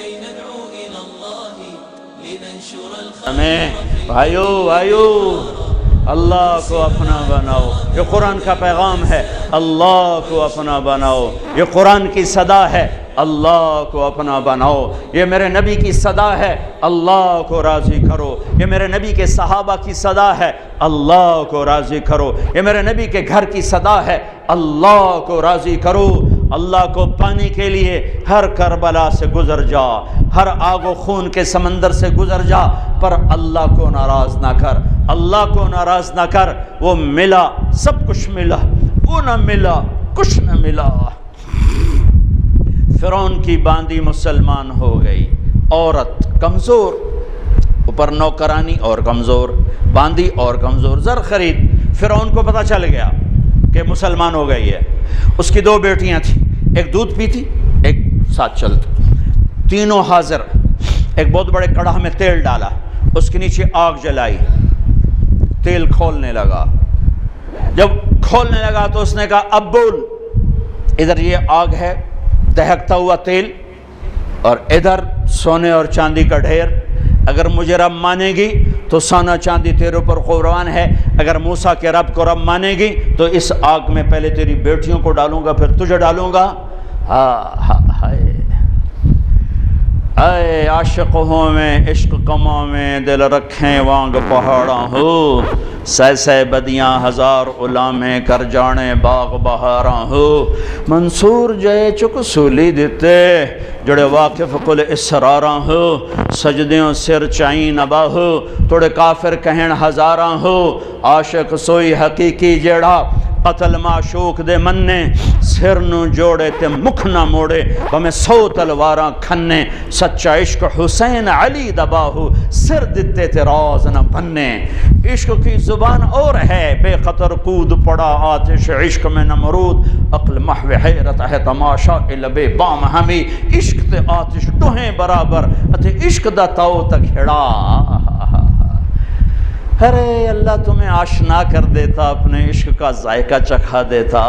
ہمیں بھائیو اللہ کو اپنا بناؤ، یہ قرآن کا پیغام ہے، اللہ کو اپنا بناؤ، یہ قرآن کی صدا ہے، اللہ کو اپنا بناؤ، یہ میرے نبی کی صدا ہے، اللہ کو راضی کرو، یہ میرے نبی کے صحابہ کی صدا ہے، اللہ کو راضی کرو، یہ میرے نبی کے گھر کی صدا ہے، اللہ کو راضی کرو۔ اللہ کو پانے کے لیے ہر کربلا سے گزر جا، ہر آگ و خون کے سمندر سے گزر جا، پر اللہ کو ناراض نہ کر، اللہ کو ناراض نہ کر۔ وہ ملا، سب کچھ ملا، وہ نہ ملا، کچھ نہ ملا۔ فرعون کی باندی مسلمان ہو گئی، عورت کمزور، اوپر نوکرانی اور کمزور، باندی اور کمزور، زر خرید۔ فرعون کو پتہ چل گیا کہ مسلمان ہو گئی ہے۔ اس کی 2 بیٹیاں تھیں، ایک دودھ پیتی، ایک ساتھ چلتی، تینوں حاضر۔ ایک بہت بڑے کڑاہ میں تیل ڈالا، اس کے نیچے آگ جلائی، تیل کھولنے لگا۔ جب کھولنے لگا تو اس نے کہا اب بول، ادھر یہ آگ ہے، دہکتا ہوا تیل، اور ادھر سونے اور چاندی کا ڈھیر۔ اگر مجھے رب مانے گی تو سونا چاندی تیرے اوپر قربان ہے، اگر موسیٰ کے رب کو رب مانے گی تو اس آگ میں پہلے تیری بیٹیوں کو ڈالوں گا، پھر تجھے ڈالوں گا۔ اے عاشق ہوں میں، عشق کماں میں، دل رکھیں وانگ پہاڑاں ہو، سہ بدیاں ہزار غلامیں، کر جانے باغ بہاراں ہو۔ منصور جے چک سولی دیتے، جڑے واقف کل اسراراں ہو، سجدیوں سر چائیں نبا ہو، توڑے کافر کہن ہزاراں ہو۔ عاشق سوئی حقیقی جیڑا قتل معشوق دے مننے، سر نو جوڑے تے مکھ نہ موڑے، ہمیں 100 تلواراں کھنے۔ سچا عشق حسین علی دباہو، سر دیتے تے راز نہ بننے۔ عشق کی زبان اور ہے، بے خطر کود پڑا آتش عشق میں نمرود، عقل محو حیرت ہے تماشا لبے بام ہمیں۔ عشق تے آتش دوہیں برابر، اتے عشق دا تاؤ تک ہڑا۔ ارے اللہ تمہیں آشنا کر دیتا، اپنے عشق کا ذائقہ چکھا دیتا۔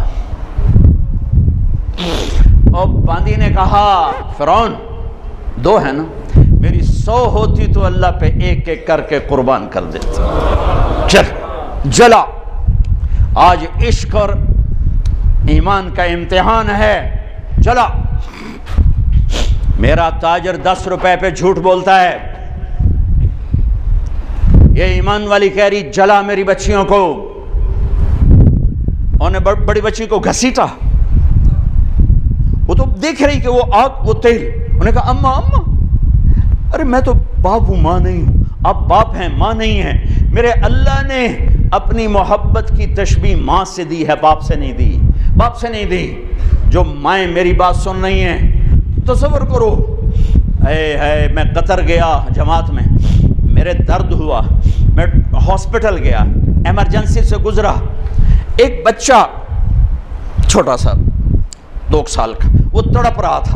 اور باندی نے کہا فرعون 2 ہے نا، میری 100 ہوتی تو اللہ پہ ایک ایک کر کے قربان کر دیتا۔ چل جلا، آج عشق اور ایمان کا امتحان ہے، جلا۔ میرا تاجر 10 روپے پہ جھوٹ بولتا ہے، یہ ایمان والی کہہ رہی جلا میری بچیوں کو۔ انہوں نے بڑی بچی کو گھسیٹا، وہ تو دیکھ رہی کہ وہ آگ وہ تیل۔ انہوں نے کہا اماں ارے میں تو باپ ہوں، ماں نہیں ہوں، آپ باپ ہیں ماں نہیں ہیں۔ میرے اللہ نے اپنی محبت کی تشبیہ ماں سے دی ہے، باپ سے نہیں دی، باپ سے نہیں دی۔ جو مائیں میری بات سن رہی ہیں، تصور کرو، میں قطر گیا جماعت میں، میرے درد ہوا، میں ہاسپٹل گیا، ایمرجنسی سے گزرا، ایک بچہ چھوٹا سا 2 سال کا، وہ تڑپ رہا تھا،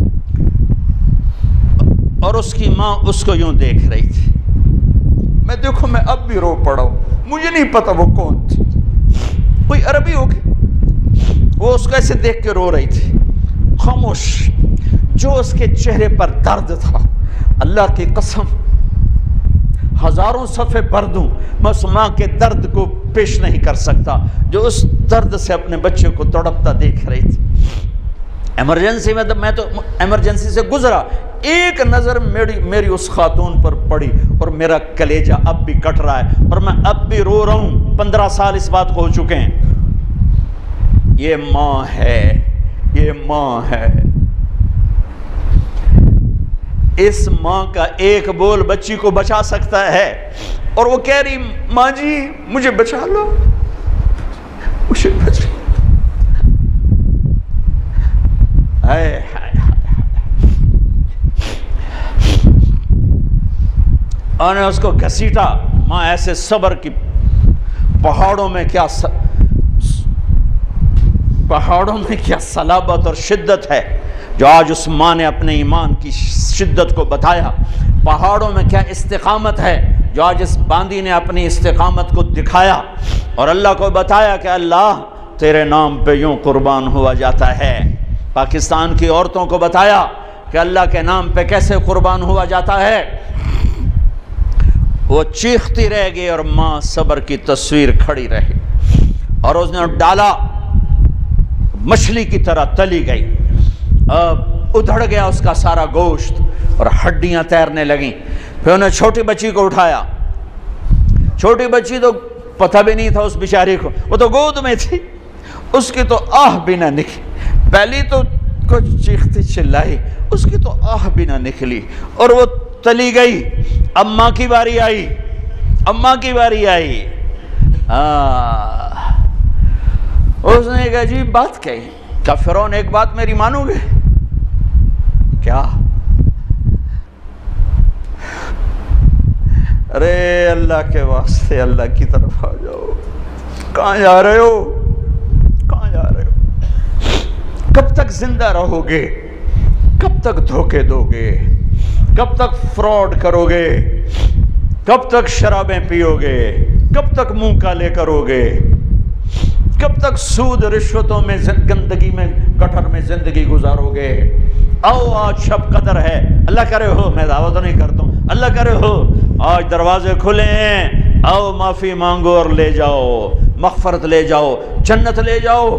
اور اس کی ماں اس کو یوں دیکھ رہی تھی۔ میں دیکھو میں اب بھی رو پڑا ہوں، مجھے نہیں پتا وہ کون تھی، کوئی عربی ہوگی، وہ اس کو ایسے دیکھ کے رو رہی تھی، خاموش۔ جو اس کے چہرے پر درد تھا، اللہ کی قسم ہزاروں صفحے پڑھ دوں میں اس ماں کے درد کو پیش نہیں کر سکتا، جو اس درد سے اپنے بچے کو تڑپتا دیکھ رہی تھی۔ ایمرجنسی میں میں تو ایمرجنسی سے گزرا، ایک نظر میری اس خاتون پر پڑی، اور میرا کلیجہ اب بھی کٹ رہا ہے، اور میں اب بھی رو رہا ہوں۔ 15 سال اس بات کو ہو چکے ہیں۔ یہ ماں ہے، یہ ماں ہے۔ اس ماں کا ایک بول بچی کو بچا سکتا ہے، اور وہ کہہ رہی ماں جی مجھے بچا لو، مجھے بچا۔ اور نے اس کو گھسیٹا۔ ماں ایسے صبر کی پہاڑوں میں کیا صلابت اور شدت ہے جو آج اس ماں نے اپنے ایمان کی شدت کو بتایا۔ پہاڑوں میں کیا استقامت ہے جو آج اس باندی نے اپنی استقامت کو دکھایا، اور اللہ کو بتایا کہ اللہ تیرے نام پہ یوں قربان ہوا جاتا ہے۔ پاکستان کی عورتوں کو بتایا کہ اللہ کے نام پہ کیسے قربان ہوا جاتا ہے۔ وہ چیختی رہ گئی اور ماں صبر کی تصویر کھڑی رہی، اور اس نے ڈالا، مچھلی کی طرح تلی گئی، ادھڑ گیا اس کا سارا گوشت اور ہڈیاں تیرنے لگیں۔ پھر انہیں چھوٹی بچی کو اٹھایا، چھوٹی بچی تو پتہ بھی نہیں تھا اس بیچاری کو، وہ تو گود میں تھی، اس کی تو آہ بھی نہ نکلی، پہلی تو کچھ چیختی چلائی، اس کی تو آہ بھی نہ نکلی، اور وہ تلی گئی۔ اب ماں کی باری آئی، اماں کی باری آئی، اس نے ایک عجیب بات کہی، کہا فرعون ایک بات میری مانو گے؟ کیا؟ ارے اللہ کے واسطے اللہ کی طرف آ جاؤ، کہاں جا رہے ہو؟ کہاں جا رہے ہو؟ کب تک زندہ رہو گے؟ کب تک دھوکے دو گے؟ کب تک فراڈ کرو گے؟ کب تک شرابیں پیو گے؟ کب تک منہ کالے کرو گے؟ کب تک سود رشوتوں میں گندگی میں گٹر میں زندگی گزارو گے؟ آؤ آج شب قدر ہے، اللہ کرے ہو، میں دعوت نہیں کرتا ہوں، اللہ کرے ہو آج دروازے کھلے ہیں، آؤ معافی مانگو اور لے جاؤ، مغفرت لے جاؤ، جنت لے جاؤ۔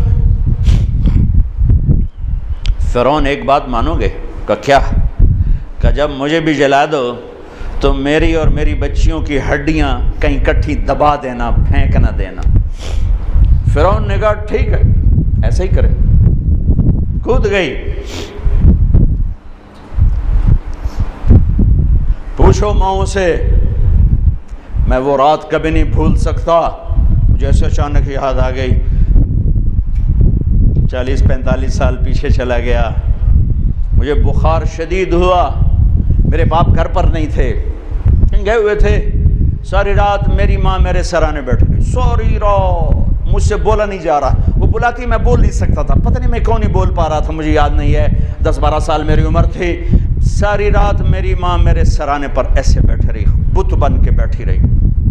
فرعون ایک بات مانو گے؟ کہ کیا؟ کہ جب مجھے بھی جلا دو تو میری اور میری بچیوں کی ہڈیاں کہیں کٹھی دبا دینا، پھینک نہ دینا۔ فرعون نے کہا ٹھیک ہے، ایسا ہی کرے، کود گئی۔ پوچھو ماؤں سے، میں وہ رات کبھی نہیں بھول سکتا، مجھے ایسے اچانک یاد آ گئی، 40-45 سال پیچھے چلا گیا، مجھے بخار شدید ہوا، میرے باپ گھر پر نہیں تھے، کہیں گئے ہوئے تھے، ساری رات میری ماں میرے سرانے بیٹھ گئی، ساری رات مجھ سے بولا نہیں جا رہا، وہ بلاتی میں بول نہیں سکتا تھا، پتہ نہیں میں کیوں نہیں بول پا رہا تھا، مجھے یاد نہیں ہے، 10-12 سال میری عمر تھی، ساری رات میری ماں میرے سرانے پر ایسے بیٹھ رہی، بت بن کے بیٹھی رہی۔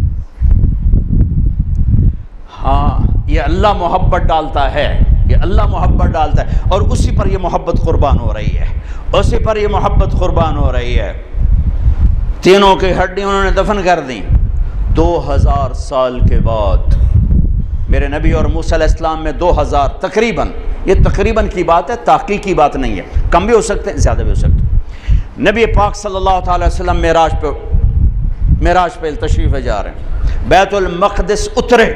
ہاں یہ اللہ محبت ڈالتا ہے، یہ اللہ محبت ڈالتا ہے، اور اسی پر یہ محبت قربان ہو رہی ہے، اسی پر یہ محبت قربان ہو رہی ہے۔ تینوں کی ہڈیاں انہوں نے دفن کر دیں۔ 2000 سال کے بعد میرے نبی اور موسیٰ علیہ السلام میں 2000 تقریباً، یہ تقریباً کی بات ہے، تحقیق کی بات نہیں ہے، کم بھی ہو سکتے ہیں زیادہ بھی ہو سکتے ہیں۔ نبی پاک صلی اللہ تعالی وسلم معراج پہ تشریف جا رہے ہیں، بیت المقدس اترے،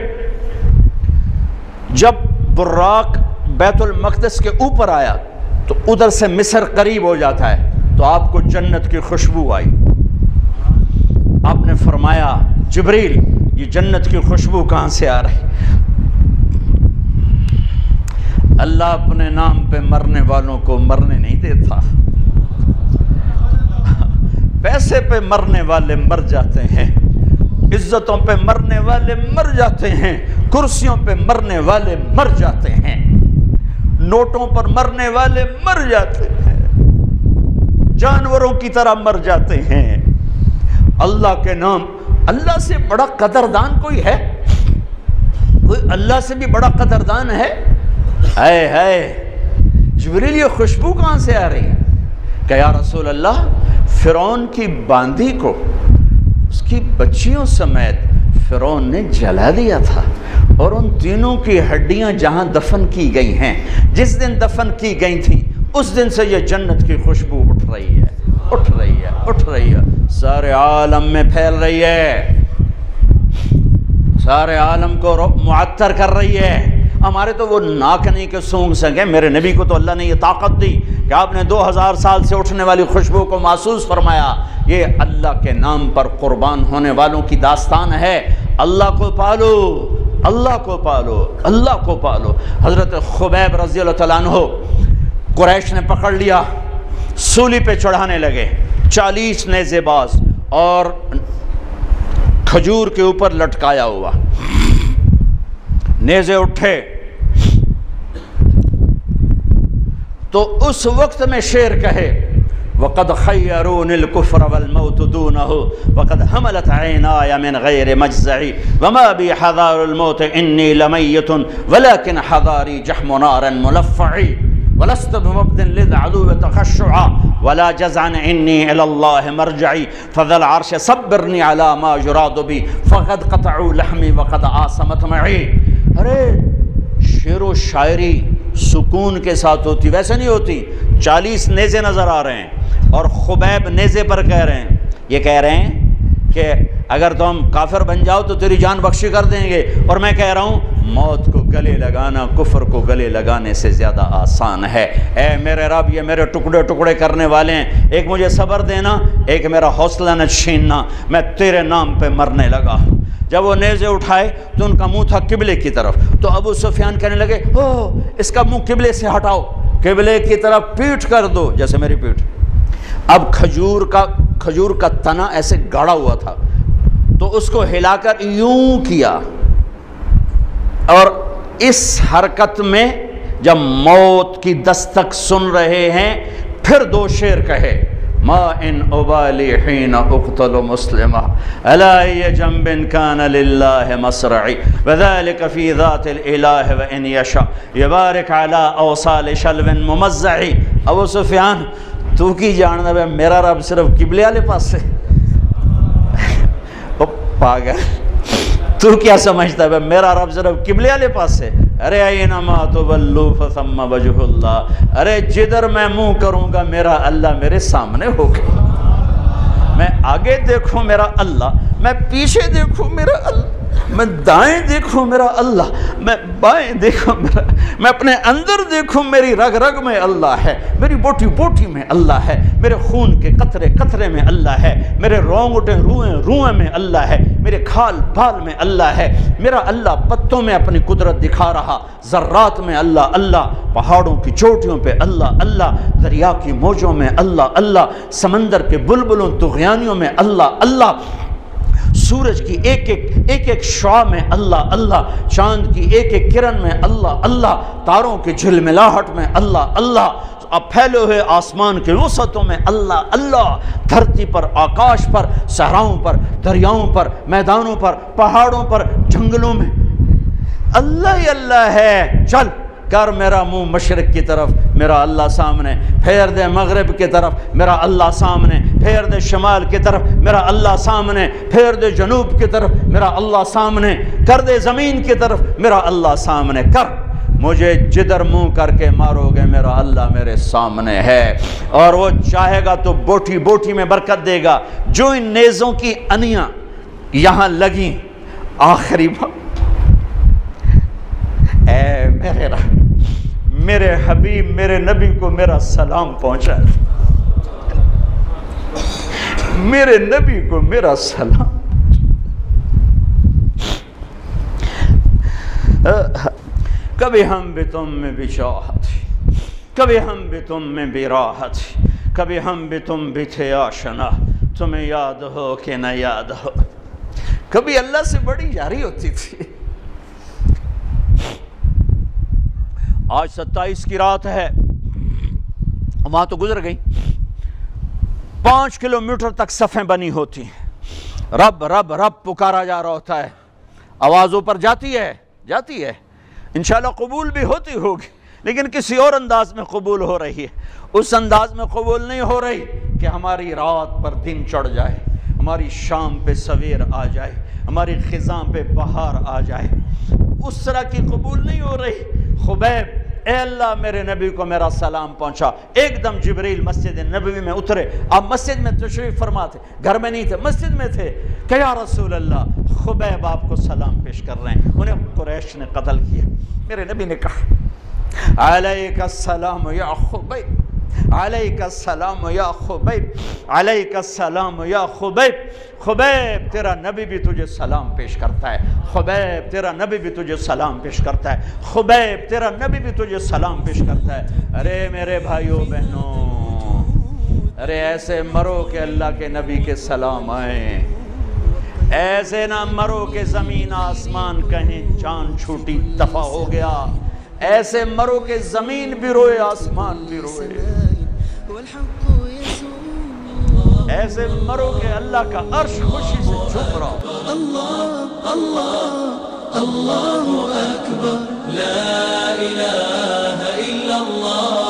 جب براق بیت المقدس کے اوپر آیا تو ادھر سے مصر قریب ہو جاتا ہے، تو آپ کو جنت کی خوشبو آئی۔ آپ نے فرمایا جبریل یہ جنت کی خوشبو کہاں سے آ رہی؟ اللہ اپنے نام پہ مرنے والوں کو مرنے نہیں دیتا، پیسے پہ مرنے والے مر جاتے ہیں، عزتوں پہ مرنے والے مر جاتے ہیں، کرسیوں پہ مرنے والے مر جاتے ہیں، نوٹوں پر مرنے والے مر جاتے ہیں، جانوروں کی طرح مر جاتے ہیں۔ اللہ کے نام، اللہ سے بڑا قدردان کوئی ہے؟ کوئی اللہ سے بھی بڑا قدردان ہے؟ جبریل یہ خوشبو کہاں سے آ رہی ہے؟ کہ یا رسول اللہ فرعون کی باندی کو اس کی بچیوں سمیت فرعون نے جلا دیا تھا، اور ان تینوں کی ہڈیاں جہاں دفن کی گئی ہیں، جس دن دفن کی گئی تھیں اس دن سے یہ جنت کی خوشبو اٹھ رہی ہے، اٹھ رہی ہے، اٹھ رہی ہے، سارے عالم میں پھیل رہی ہے، سارے عالم کو معطر کر رہی ہے۔ ہمارے تو وہ ناک نہیں کہ سونگھ سکیں، میرے نبی کو تو اللہ نے یہ طاقت دی کہ آپ نے 2000 سال سے اٹھنے والی خوشبو کو محسوس فرمایا۔ یہ اللہ کے نام پر قربان ہونے والوں کی داستان ہے۔ اللہ کو پالو، اللہ کو پالو، اللہ کو پالو۔ حضرت خبیب رضی اللہ تعالیٰ عنہ قریش نے پکڑ لیا، سولی پہ چڑھانے لگے، 40 نیزے باز اور کھجور کے اوپر لٹکایا ہوا، نیزے اٹھے تو اس وقت میں شعر کہے وَقَدْ خَيَّرُونِ الْكُفْرَ وَالْمَوْتُ دُونَهُ وَقَدْ حَمَلَتْ عَيْنَايَ مِنْ غَيْرِ مَجْزَعِ وَمَا بِي حَذَارُ الْمَوْتِ إِنِّي لَمَيِّتٌ وَلَكِنْ حَذَارِي جَحْمُ نَارٍ مُلَفَّعِ۔ ولست بمبد للعدو تخشعا ولا جزعا انی الی اللہ مرجعی فذا العرش صبرنی علی ما یراد بی فقد قطعوا لحمی وقد آسمت معی. ارے شعر و شاعری سکون کے ساتھ ہوتی، ویسے نہیں ہوتی. 40 نیزے نظر آ رہے ہیں اور خبیب نیزے پر کہہ رہے ہیں، یہ کہہ رہے ہیں کہ اگر تم کافر بن جاؤ تو تیری جان بخشی کر دیں گے، اور میں کہہ رہا ہوں موت کو گلے لگانا کفر کو گلے لگانے سے زیادہ آسان ہے. اے میرے رب، یہ میرے ٹکڑے ٹکڑے کرنے والے ہیں، ایک مجھے صبر دینا، ایک میرا حوصلہ نہ چھیننا، میں تیرے نام پہ مرنے لگا. جب وہ نیزے اٹھائے تو ان کا منہ تھا قبلے کی طرف، تو ابو سفیان کہنے لگے اوہ اس کا منہ قبلے سے ہٹاؤ، قبلے کی طرف پیٹھ کر دو، جیسے میری پیٹھ. اب کھجور کا تنا ایسے گاڑا ہوا تھا، تو اس کو ہلا کر یوں کیا، اور اس حرکت میں جب موت کی دستک سن رہے ہیں پھر 2 شعر کہے. ما ان ابالی حین اقتل مسلما الی جنب کان للہ مصرعی وذلک فی ذات الالہ وان یشاء یبارک علی اوصال شلو ممزعی. ابو سفیان تو کی جاننا ہے میرا رب صرف قبلے والے پاس سے؟ پاگل، تو کیا سمجھتا ہے میرا رب صرف قبلے والے پاس سے؟ ارے اینما تولوا فثم وجہ اللہ، ارے جدھر میں منہ کروں گا میرا اللہ میرے سامنے ہوگا. میں آگے دیکھوں میرا اللہ، میں پیچھے دیکھوں میرا اللہ، میں دائیں دیکھوں میرا اللہ، میں بائیں دیکھوں میرا، میں اپنے اندر دیکھوں میری رگ رگ میں اللہ ہے، میری بوٹی بوٹی میں اللہ ہے، میرے خون کے قطرے قطرے میں اللہ ہے، میرے رونگٹے روئیں روئیں میں اللہ ہے، میرے کھال پھال میں اللہ ہے. میرا اللہ پتوں میں اپنی قدرت دکھا رہا، ذرات میں اللہ اللہ، پہاڑوں کی چوٹیوں پہ اللہ اللہ، دریا کی موجوں میں اللہ اللہ، سمندر کے بلبلوں طغیانیوں میں اللہ اللہ، سورج کی ایک ایک شعاع میں اللہ اللہ، چاند کی ایک ایک کرن میں اللہ اللہ، تاروں کی جھلملاہٹ میں اللہ اللہ، اب پھیلے ہوئے آسمان کے وسعتوں میں اللہ اللہ، دھرتی پر، آکاش پر، صحراؤں پر، دریاؤں پر، میدانوں پر، پہاڑوں پر، جنگلوں میں اللہ ہی اللہ ہے. چل کر میرا منہ مشرق کی طرف، میرا اللہ سامنے، پھیر دے مغرب کی طرف، میرا اللہ سامنے، پھیر دے شمال کی طرف، میرا اللہ سامنے، پھیر دے جنوب کی طرف، میرا اللہ سامنے، کر دے زمین کی طرف، میرا اللہ سامنے کر. مجھے جدھر منہ کر کے مارو گے میرا اللہ میرے سامنے ہے، اور وہ چاہے گا تو بوٹی بوٹی میں برکت دے گا. جو ان نیزوں کی انیاں یہاں لگیں، آخری بات، اے میرے رب، میرے حبیب میرے نبی کو میرا سلام پہنچا، میرے نبی کو میرا سلام. کبھی ہم بھی تم میں بھی چاہت، کبھی ہم بھی تم میں بھی راحت، کبھی ہم بھی تم بھی تھے آشنا، تمہیں یاد ہو کہ نہ یاد ہو. کبھی اللہ سے بڑی یاری ہوتی تھی. آج 27 کی رات ہے، وہاں تو گزر گئی، 5 کلومیٹر تک صفیں بنی ہوتی ہیں، رب رب رب پکارا جا رہا ہوتا ہے، آوازوں پر جاتی ہے انشاءاللہ قبول بھی ہوتی ہوگی، لیکن کسی اور انداز میں قبول ہو رہی ہے. اس انداز میں قبول نہیں ہو رہی کہ ہماری رات پر دن چڑھ جائے، ہماری شام پہ سویر آ جائے، ہماری خزاں پہ بہار آ جائے، اس طرح کی قبول نہیں ہو رہی. خبیب اے اللہ میرے نبی کو میرا سلام پہنچا. ایک دم جبریل مسجد نبوی میں اترے. آپ مسجد میں تشریف فرما تھے، گھر میں نہیں تھے، مسجد میں تھے کہ یا رسول اللہ خبیب آپ کو سلام پیش کر رہے ہیں، انہیں قریش نے قتل کیا. میرے نبی نے کہا علیک السلام یا خبیب، علیک السلام یا خبیب، علیک السلام یا خبیب. خبیب تیرا نبی بھی تجھے سلام پیش کرتا ہے، خبیب تیرا نبی بھی تجھے سلام پیش کرتا ہے، خبیب تیرا نبی بھی تجھے سلام پیش کرتا ہے. ارے میرے بھائیوں بہنوں، ارے ایسے مرو کہ اللہ کے نبی کے سلام آئیں، ایسے نہ مرو کہ زمین آسمان کہیں چاند چھوٹی دفع ہو گیا، ایسے مرو کہ زمین بھی روئے آسمان بھی روئے، ایسے مرو کہ اللہ کا عرش خوشی سے جھک رہا ہو. اللہ اللہ اللہ اکبر، لا الہ الا اللہ.